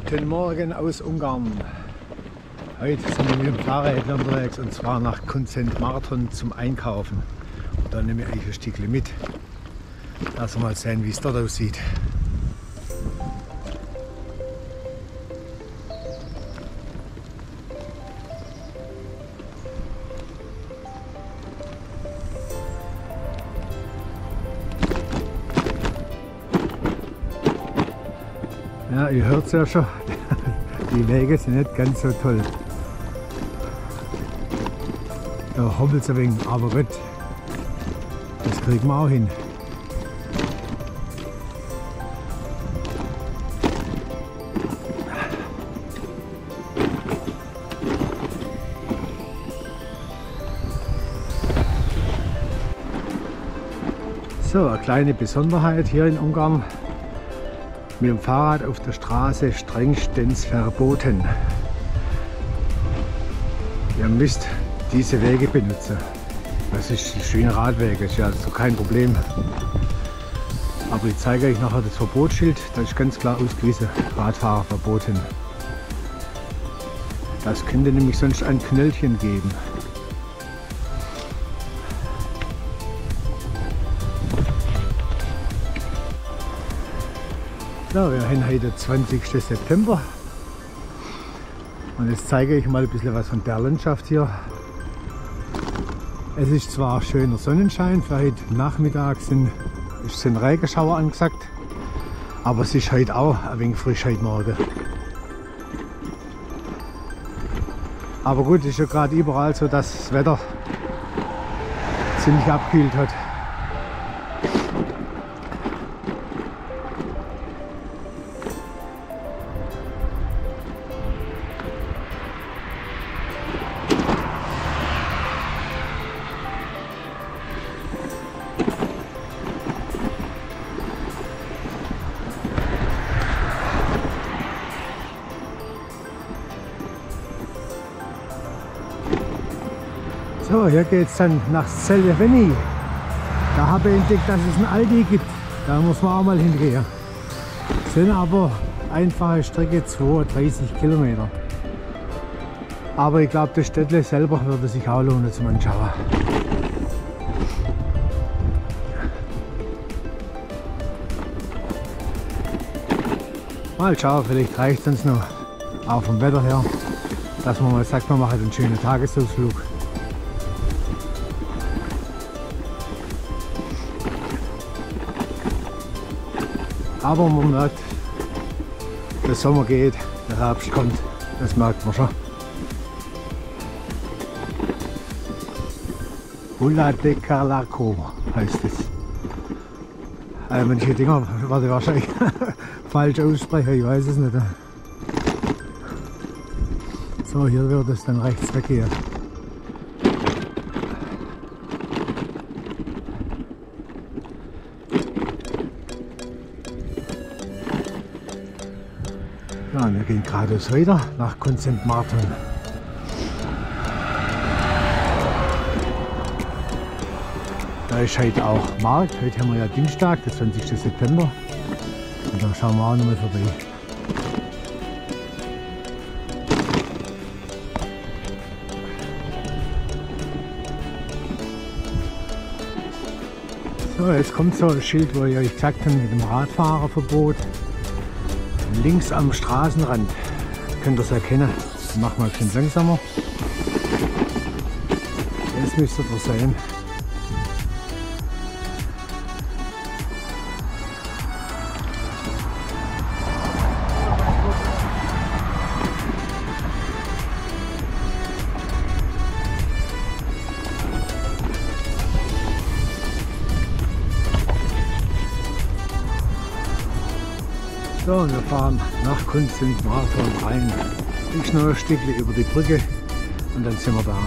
Guten Morgen aus Ungarn. Heute sind wir mit dem Fahrrad unterwegs und zwar nach Consent-Marathon zum Einkaufen. Und da nehme ich eigentlich ein Stückchen mit. Lass mal sehen, wie es dort aussieht. Ja, ihr hört es ja schon, die Wege sind nicht ganz so toll. Da hoppelt es ein wenig, aber gut, das kriegen wir auch hin. So, eine kleine Besonderheit hier in Ungarn. Mit dem Fahrrad auf der Straße strengstens verboten. Ihr müsst diese Wege benutzen. Das ist schöne Radwege, ist ja also kein Problem. Aber ich zeige euch nachher das Verbotsschild, da ist ganz klar ausgewiesen, Radfahrer verboten. Das könnte nämlich sonst ein Knöllchen geben. So, wir haben heute den 20. September und jetzt zeige ich mal ein bisschen was von der Landschaft hier. Es ist zwar schöner Sonnenschein, für heute Nachmittag sind Regenschauer angesagt, aber es ist heute auch ein wenig frisch heute Morgen. Aber gut, es ist ja gerade überall so, dass das Wetter ziemlich abgekühlt hat. So, hier geht es dann nach Székely. Da habe ich entdeckt, dass es ein Aldi gibt. Da muss man auch mal hingehen. Sind aber einfache Strecke, 32 Kilometer. Aber ich glaube, das Städtle selber würde sich auch lohnen zum Anschauen. Mal schauen, vielleicht reicht es uns noch, auch vom Wetter her, dass man mal sagt, man macht einen schönen Tagesausflug. Aber man merkt, der Sommer geht, der Herbst kommt, das merkt man schon. Hula de Carlaco heißt es. Manche Dinger werde ich wahrscheinlich falsch aussprechen, ich weiß es nicht. So, hier wird es dann rechts weggehen. Ja, wir gehen geradeaus weiter nach Consent-Marathon. Da ist heute auch Markt. Heute haben wir ja Dienstag, der 20. September. Und da schauen wir auch noch mal vorbei. So, jetzt kommt so ein Schild, wo ich euch gesagt habe, mit dem Radfahrerverbot. Links am Straßenrand könnt ihr es erkennen. Ich mache mal ein bisschen langsamer. Jetzt müsst ihr das sehen. So, und wir fahren nach Consent-Marathon rein. Ich noch ein Stückchen über die Brücke und dann sind wir da.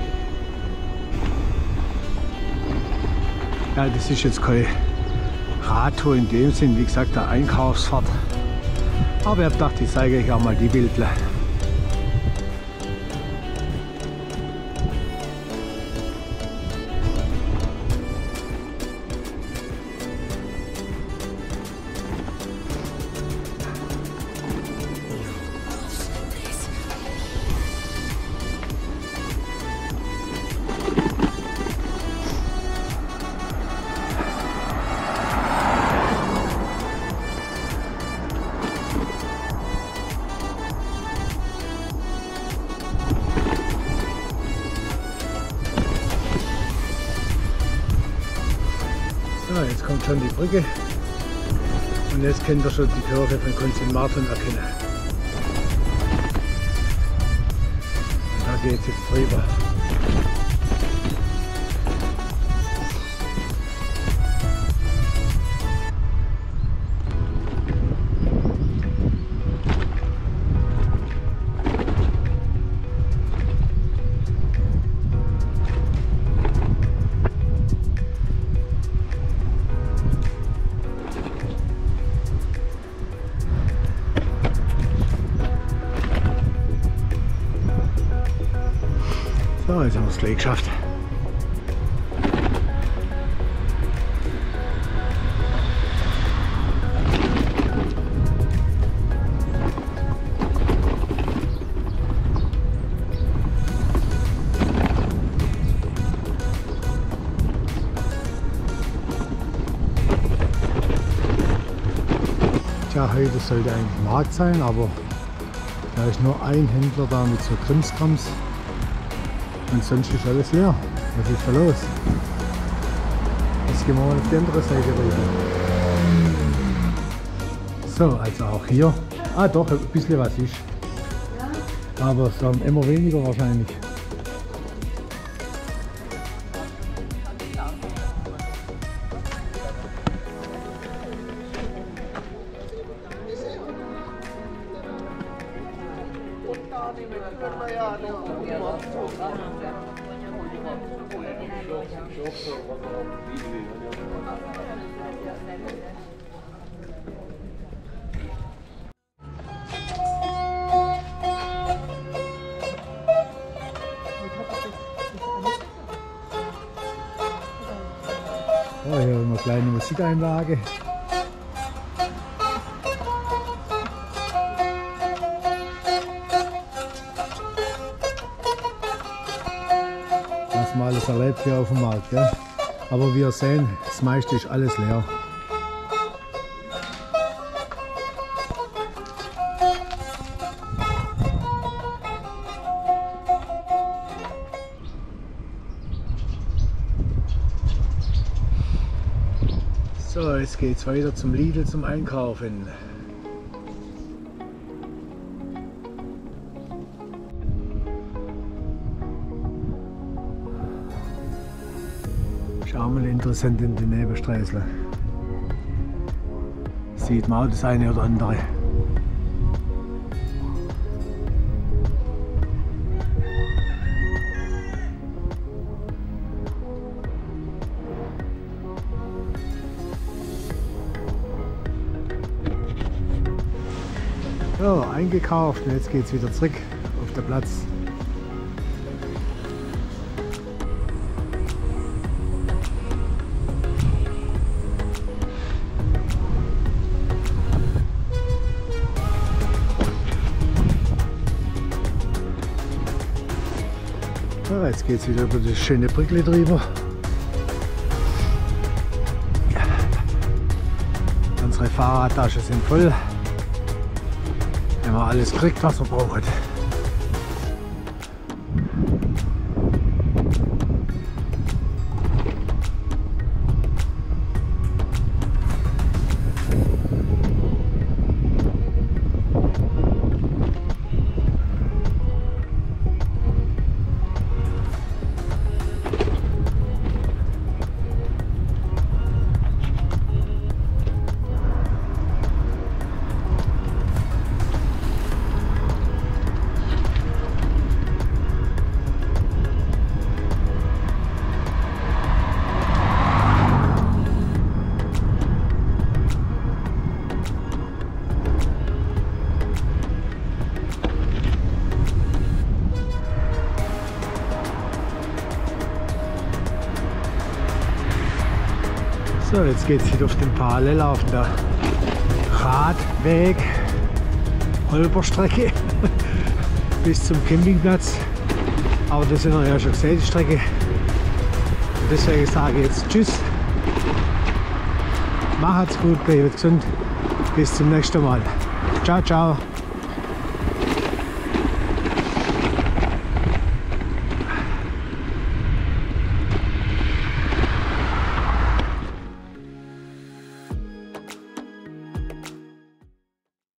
Ja, das ist jetzt kein Radtour in dem Sinn, wie gesagt, der Einkaufsfahrt. Aber ich habe gedacht, ich zeige euch auch mal die Bilder. So, jetzt kommt schon die Brücke und jetzt könnt ihr schon die Kirche von Konstantin Martin erkennen. Und da geht es jetzt drüber. So, jetzt haben wir es gleich geschafft. Tja, heute sollte eigentlich Markt sein, aber da ist nur ein Händler da mit so Krimskrams. Und sonst ist alles leer. Was ist da los? Jetzt gehen wir mal auf die andere Seite rüber. So, also auch hier. Ah doch, ein bisschen was ist. Aber es haben immer weniger wahrscheinlich. Oh, hier eine kleine Musikeinlage. Was man alles erlebt hier auf dem Markt. Gell? Aber wie ihr sehen, das meiste ist alles leer. So, jetzt geht es weiter zum Lidl zum Einkaufen. Schau mal interessant in die Nebenstraße. Sieht man auch das eine oder andere. So, eingekauft und jetzt geht es wieder zurück auf den Platz. So, jetzt geht es wieder über das schöne Brückli drüber. Unsere Fahrradtaschen sind voll. Wenn man alles kriegt, was man braucht. So, jetzt geht es wieder auf den parallel laufenden Radweg, Holperstrecke bis zum Campingplatz. Aber das sind wir ja schon gesehen, die Strecke. Und deswegen sage ich jetzt Tschüss. Macht's gut, bleibt gesund. Bis zum nächsten Mal. Ciao, ciao.